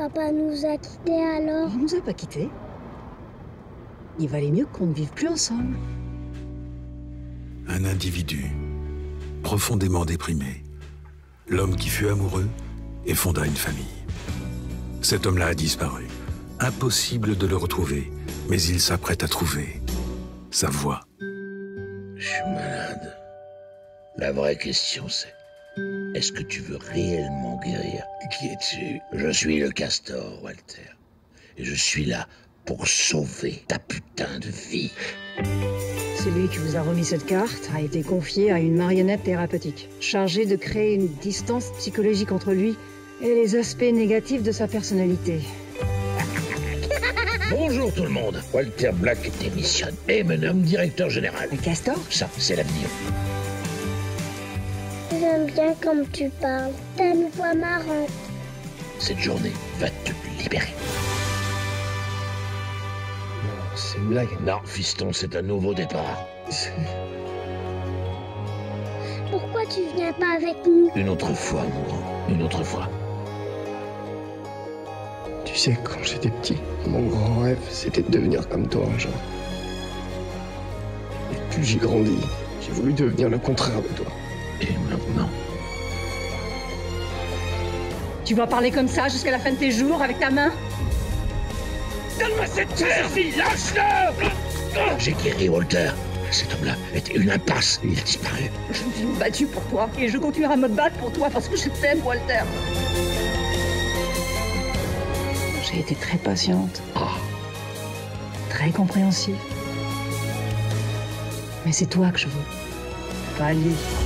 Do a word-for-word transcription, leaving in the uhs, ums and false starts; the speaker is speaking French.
Papa nous a quittés alors? Il nous a pas quittés. Il valait mieux qu'on ne vive plus ensemble. Un individu, profondément déprimé, l'homme qui fut amoureux et fonda une famille. Cet homme-là a disparu. Impossible de le retrouver, mais il s'apprête à trouver sa voie. Je suis malade. La vraie question c'est, est-ce que tu veux réellement guérir? Qui es-tu? Je suis le castor, Walter. Et je suis là pour sauver ta putain de vie. Celui qui vous a remis cette carte a été confié à une marionnette thérapeutique, chargée de créer une distance psychologique entre lui et les aspects négatifs de sa personnalité. Bonjour tout le monde. Walter Black démissionne et me nomme directeur général. Le castor? Ça, c'est l'avenir. J'aime bien comme tu parles. T'as une voix marrante. Cette journée va te libérer. Non, c'est une blague. Non, fiston, c'est un nouveau départ. Pourquoi tu viens pas avec nous? Une autre fois, mon grand. Une autre fois. Tu sais, quand j'étais petit, mon grand rêve, c'était de devenir comme toi un jour. Et plus j'ai grandi, j'ai voulu devenir le contraire de toi. Et maintenant? Tu vas parler comme ça jusqu'à la fin de tes jours, avec ta main? Donne-moi cette fille, lâche-le! J'ai guéri Walter. Cet homme-là était une impasse. Il a disparu. Je me suis battue pour toi, et je continuerai à me battre pour toi parce que je t'aime, Walter. J'ai été très patiente. Ah. Très compréhensive. Mais c'est toi que je veux. Pas lui.